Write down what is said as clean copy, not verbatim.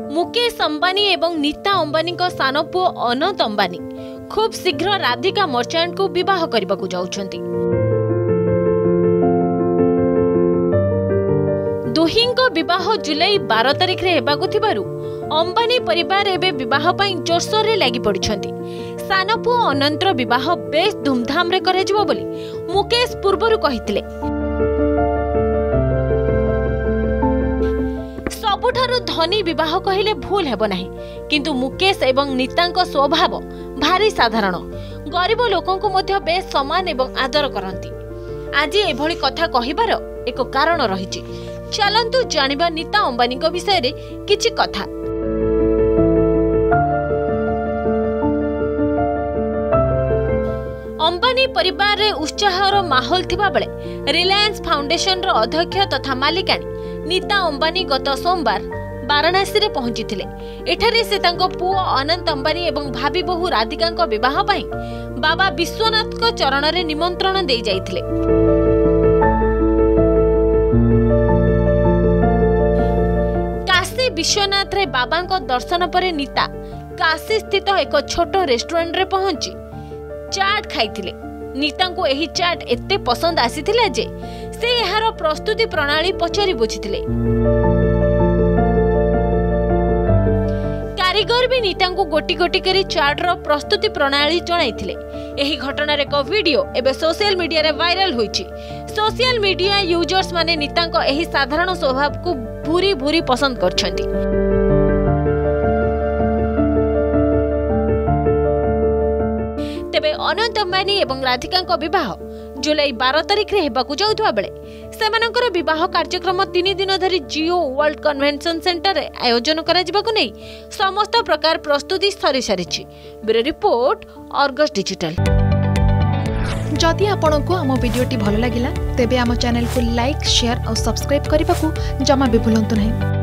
मुकेश अंबानी एवं नीता अंबानी का सान पुओ अनंत अंबानी खूब शीघ्र राधिका मर्चांट को विवाह करने को जाउछंती। दुहिंको विवाह जुलाई 12 तारिख रे हेबाकु थिबारु अंबानी परिवार एबे विवाह पई जोरसोर रे लागि पड़िछंती। सान पुओ अनंतर विवाह बेस धूमधाम रे करे जिवो बोली मुकेश पूर्वरु कहिथिले। सबुठारु धनी विवाह कहिले भूल हेबो नाही, किंतु मुकेश एवं नीतांको स्वभाव भारी साधारण। गरीब लोकंको मध्ये बेस सम्मान एवं आदर करंती। आज एभली कथा कहिबार एक कारण रहिछि। चलंतु जानिबा नीता अंबानी को विषय रे किछि कथा। अंबानी परिवार रे उत्साहर माहौल थिबा बेले रिलायंस फाउंडेशन रो अध्यक्ष तथा मालिकानी नीता अंबानी गत सोमवार वाराणसी रे पहुंचीथिले। एठारे से तांको पुओ अनंत अंबानी एवं भाभी बहु राधिका को विवाह पई बाबा विश्वनाथ को चरण रे निमंत्रण दे जाइथिले। काशी विश्वनाथ रे बाबा को दर्शन पर नीता काशी स्थित एक छोट रेस्टोरेंट रे पहुंची चाट खाइथिले। नीता को एही चाट एते पसंद आसीथिला जे से एहार प्रस्तुति प्रणाली पचारि बुझिथिले। कारीगर भी नीता को गोटी गोटी करी चाट रो प्रस्तुति प्रणाली जणाइथिले। एही घटनार एक वीडियो एबे सोशल मीडिया रे वायरल होईछि। सोशल मीडिया यूजर्स माने नीता को एही साधारण स्वभाव को भूरी भूरी पसंद करछंती। तेबे अनंत अंबानी एवं राधिका को विवाह जुलाई 12 तारिख रे हेबाकु जाउथबा बेले सेमानकर विवाह कार्यक्रम 3 दिन धरी जियो वर्ल्ड कन्वेंशन सेंटर रे आयोजन करा जिबाकु नै समस्त प्रकार प्रस्तुति सरी सारिछि। Bureau report Argus digital. जदि आपंक आम भिडी भल लगा तेब आम चैनल को लाइक शेयर और सब्सक्राइब करने को जमा भी भूलु नहीं।